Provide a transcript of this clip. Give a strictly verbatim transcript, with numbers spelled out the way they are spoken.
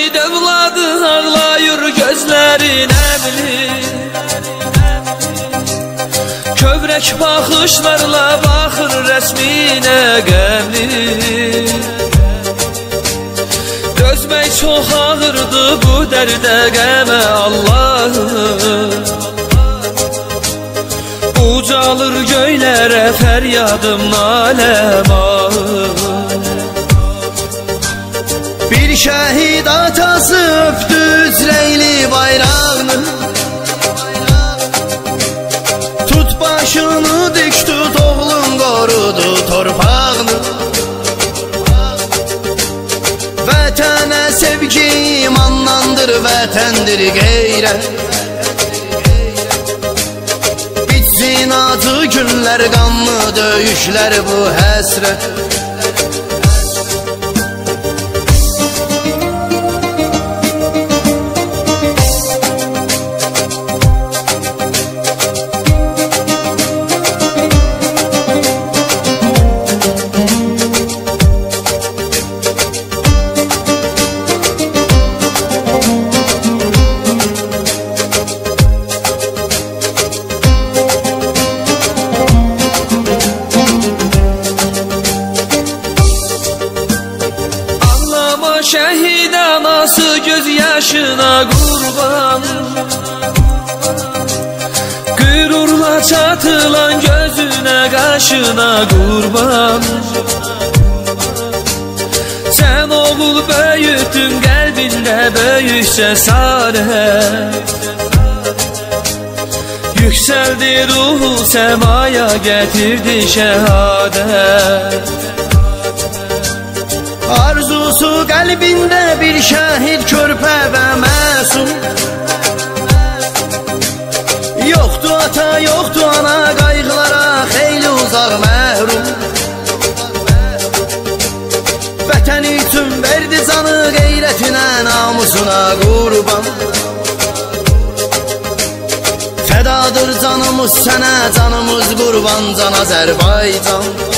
şehid evladı ağlayır gözlerine bilir. Kövrək baxışlarla baxır rəsminə qəmli. Dözmək çox ağırdı bu dərdə qəmə Allahım. Ucalır göylərə fəryadım naləm ahım. Bir şəhid atası öpdü Üzreyli bayrağını. Tut başını dik tut oğlun qorudu torpağını. Vətənə sevgi imandandır, vətəndir qeyrət. Bitsin acı günlər, qanlı döyüşlər bu həsrət. Şəhid anası göz yaşına qurban. Qürurla çatılan gözünə qaşına qurban. Sən oğul böyütdün qəlbində böyük cəsarət. Yüksəldi ruhu səmaya gətirdi şəhadət. Arzusu qəlbində bir şəhid körpə və məsum. Yoxdu ata, yoxdu ana, qayğılara xeyli uzaq məhrum. Vətən üçün verdi canı, qeyrətinə, namusuna qurban. Fədadır canımız sənə, canımız qurban, can Azərbaycan.